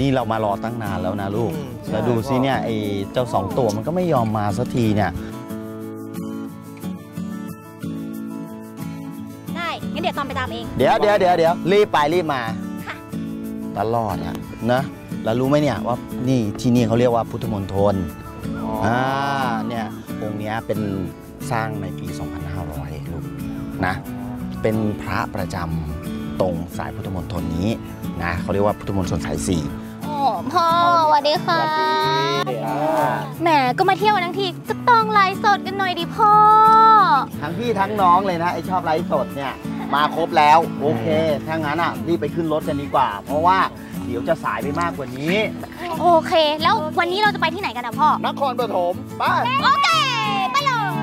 นี่เรามารอตั้งนานแล้วนะลูกแล้วดูซิเนี่ยไอ้เจ้า2 ตัวมันก็ไม่ยอมมาสักทีเนี่ยได้งั้นเดี๋ยวตอนไปตามเองเดี๋ยวรีบไปรีบมาตลอดอะนะแล้วรู้ไหมเนี่ยว่านี่ที่นี่เขาเรียกว่าพุทธมณฑลเนี่ยองค์นี้เป็นสร้างในปี 2500 ลูกนะเป็นพระประจำตรงสายพุทธมณฑลนี้นะเขาเรียกว่าพุทธมณฑลสาย 4 อ๋อพ่อสวัสดีค่ะแหมก็มาเที่ยวกันทั้งทีก็ต้องไลฟ์สดกันหน่อยดิพ่อทั้งพี่ทั้งน้องเลยนะไอชอบไลฟ์สดเนี่ยมาครบแล้วโอเคถ้างั้นอ่ะรีบไปขึ้นรถกันดีกว่าเพราะว่าเดี๋ยวจะสายไปมากกว่านี้โอเคแล้ววันนี้เราจะไปที่ไหนกันนะพ่อนครปฐมไปโอเคไปเลย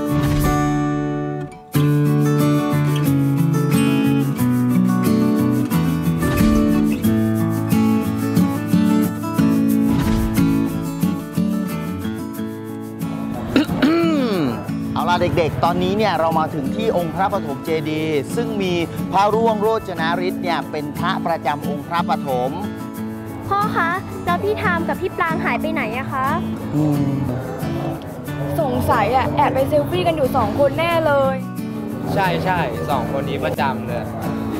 เอาล่ะเด็กๆตอนนี้เนี่ยเรามาถึงที่องค์พระปฐมเจดีย์ซึ่งมีพระร่วงโรจนฤทธิ์เนี่ยเป็นพระประจำองค์พระปฐมพ่อคะแล้วพี่ทามกับพี่ปรางหายไปไหนอะคะสงสัยอะแอบไปเซลฟี่กันอยู่2 คนแน่เลยใช่2 คนนี้ประจำเลย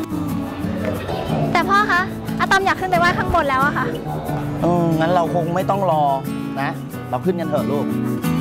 แต่พ่อคะอะตอมอยากขึ้นไปไหว้ข้างบนแล้วอะค่ะงั้นเราคงไม่ต้องรอนะเราขึ้นกันเถอะลูก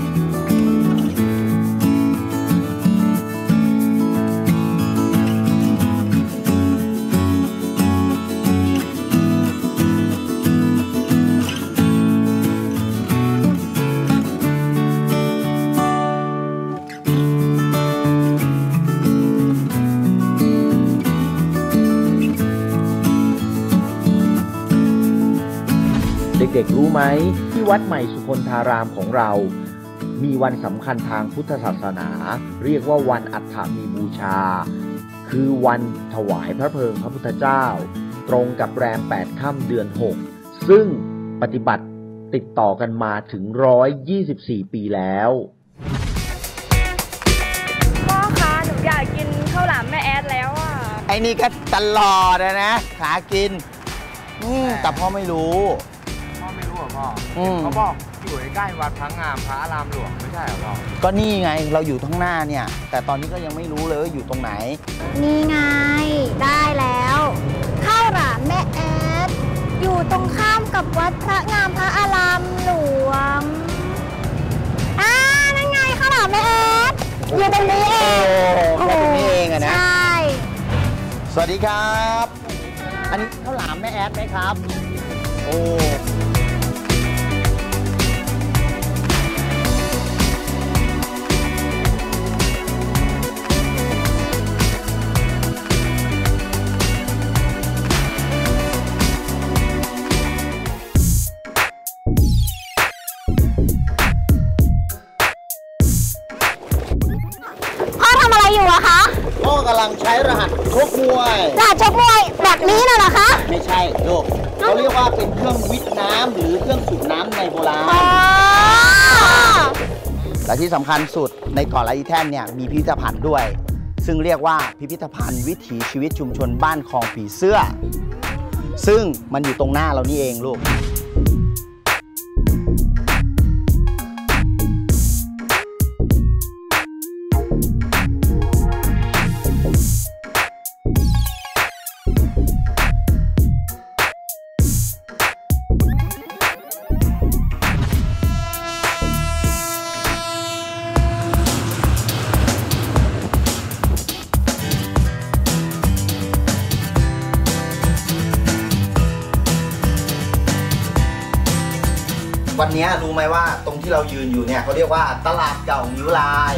เด็กๆรู้ไหมที่วัดใหม่สุคนธารามของเรามีวันสำคัญทางพุทธศาสนาเรียกว่าวันอัฐมีบูชาคือวันถวายพระเพลิงพระพุทธเจ้าตรงกับแรม8 ค่ำเดือน 6ซึ่งปฏิบัติติดต่อกันมาถึง124 ปีแล้วพ่อคะหนูอยากกินข้าวหลามแม่แอดแล้วอ่ะไอ้นี่ก็ตลอดนะขากินแต่พ่อไม่รู้พ่อเขาบอกอยู่ใกล้วัดพระงามพระอารามหลวงไม่ใช่เหรอพ่อก็นี่ไงเราอยู่ข้างหน้าเนี่ยแต่ตอนนี้ก็ยังไม่รู้เลยอยู่ตรงไหนนี่ไงได้แล้วข้าวหลามแม่แอดอยู่ตรงข้ามกับวัดพระงามพระอารามหลวงนั่นไงข้าวหลามแม่แอดอยู่ตรงนี้เองตรงนี้เองอะนะใช่สวัสดีครับอันนี้ข้าวหลามแม่แอดไหมครับโอ้อยู่อะคะพ่อกำลังใช้รหัสชกมวยแบบนี้น่ะเหรอคะไม่ใช่ลูกเขาเรียกว่าเป็นเครื่องวิทย์น้ำหรือเครื่องสูบน้ำในโบราณและที่สำคัญสุดในเกาะไหลแท่นเนี่ยมีพิพิธภัณฑ์ด้วยซึ่งเรียกว่าพิพิธภัณฑ์วิถีชีวิตชุมชนบ้านคลองผีเสื้อซึ่งมันอยู่ตรงหน้าเรานี่เองลูกวันนี้รู้ไหมว่าตรงที่เรายืนอยู่เนี่ยเขาเรียกว่าตลาดเก่านิ้วลาย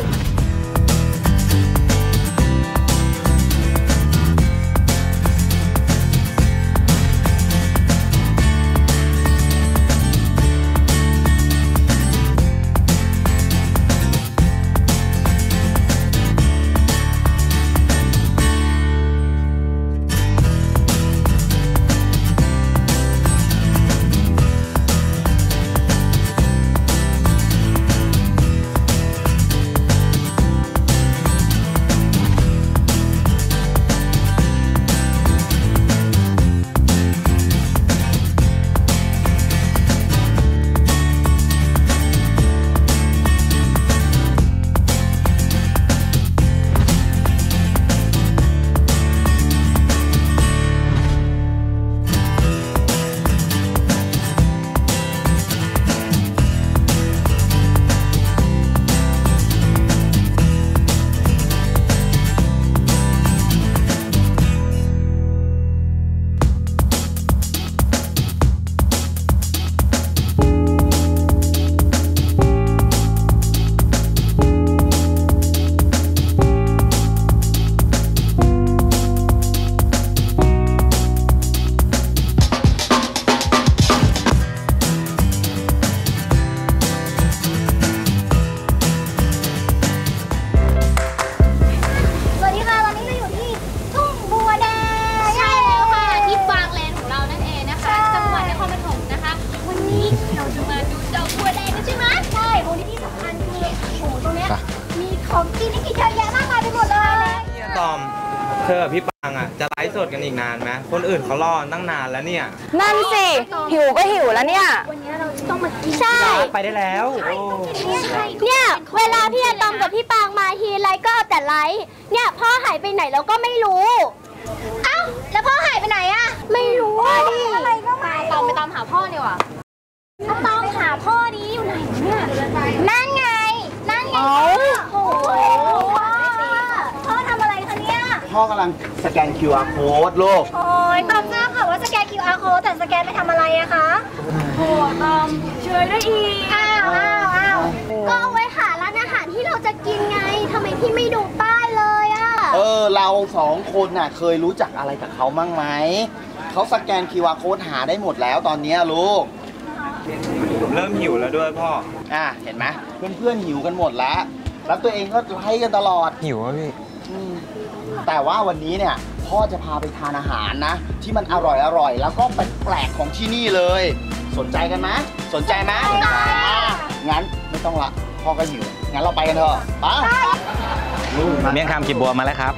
ของกินนี่กินเยอะแยะมากมายไปหมดเลยตอมเธอกับพี่ปังอ่ะจะไลฟ์สดกันอีกนานไหมคนอื่นเขารอตั้งนานแล้วเนี่ยนั่นสิ หิวก็หิวแล้วเนี่ยใช่ไปได้แล้วโอ้เนี่ยเวลาพี่อะตอมกับพี่ปางมาทีไรก็เอาแต่ไลฟ์เนี่ยพ่อหายไปไหนเราก็ไม่รู้เอ้าแล้วพ่อหายไปไหนอะไม่รู้ดิอะไรก็ไม่ตอมไปตามหาพ่อเนี่ยว่ะตอมหาพ่อนี้อยู่ไหนเนี่ยนั่นไงโอ้โหพ่อทำอะไรคะเนี่ยพ่อกำลังสแกน QR code ลูกโอ้ยตอมทราบค่ะว่าสแกน QR code แต่สแกนไปทำอะไรอะคะโอ้ตอมช่วยได้อีกอ้าวก็เอาไว้หาร้านอาหารที่เราจะกินไงทำไมพี่ไม่ดูป้ายเลยอะเรา2 คนน่ะเคยรู้จักอะไรกับเขามั่งไหม เขาสแกน QR code หาได้หมดแล้วตอนนี้ลูกเริ่มหิวแล้วด้วยพ่อเห็นไหมเพื่อนๆหิวกันหมดแล้ว แล้วตัวเองก็ไล่กันตลอดหิวอ่ะพี่แต่ว่าวันนี้เนี่ยพ่อจะพาไปทานอาหารนะ ที่มันอร่อยแล้วก็แปลกๆของที่นี่เลย สนใจกันไหมสนใจไหมงั้นไม่ต้องละพ่อก็หิวงั้นเราไปกันเถอะไปเมี่ยงคำกีบบัวมาแล้วครับ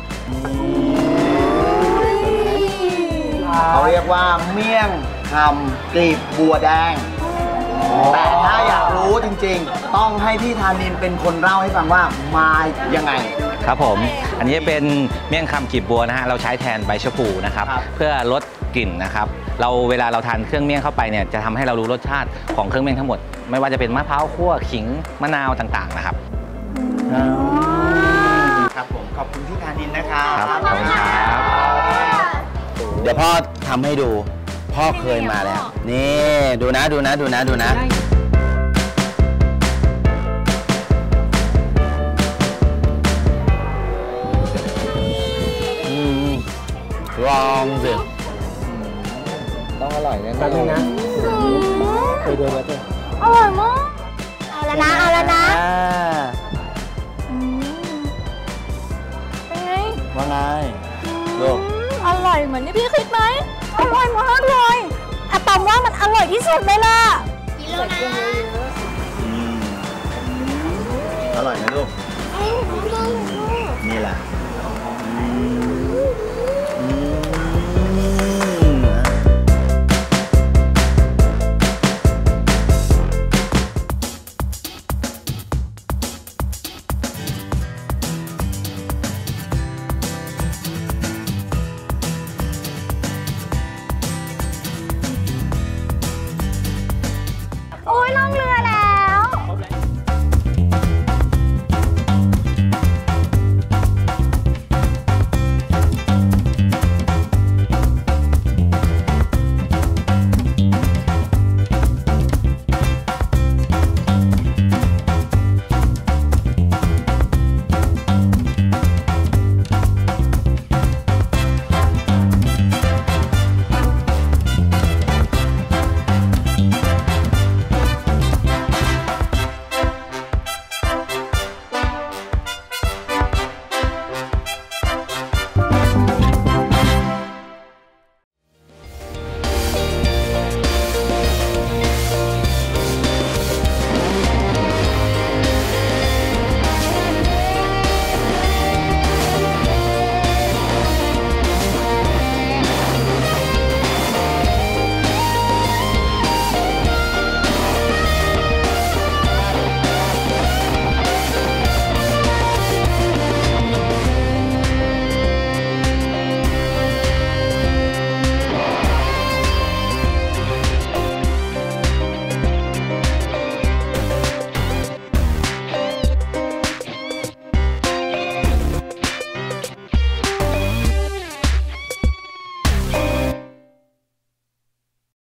เขาเรียกว่าเมี่ยงคำกลีบบัวแดง แต่ถ้าอยากรู้จริงๆ ต้องให้พี่ธานินเป็นคนเล่าให้ฟังว่ามายังไงครับผม อันนี้เป็นเมี่ยงคำกีบบัวนะฮะ เราใช้แทนใบชะพูนะครับครับเพื่อลดกลิ่นนะครับ เวลาเราทานเครื่องเมี่ยงเข้าไปเนี่ยจะทำให้เรารู้รสชาติของเครื่องเมี่ยงทั้งหมด ไม่ว่าจะเป็นมะพร้าวคั่วขิงมะนาวต่างๆนะครับครับผมขอบคุณพี่ธานินนะครับครับขอบคุณครับเดี๋ยวพ่อทำให้ดู พ่อเคยมาแล้ว นี่ดูนะลองสิต้องอร่อยแน่ๆแป๊บนึงนะเคยดูแล้วจ้ะอร่อยมากเอาแล้วนะเป็นไงว่าไงลูกอร่อยเหมือนที่พี่คิดไหมอร่อยมากเลยอะตอมว่ามันอร่อยที่สุดเลยล่ะกินแล้วนะอร่อยไหมลูก นี่แหละ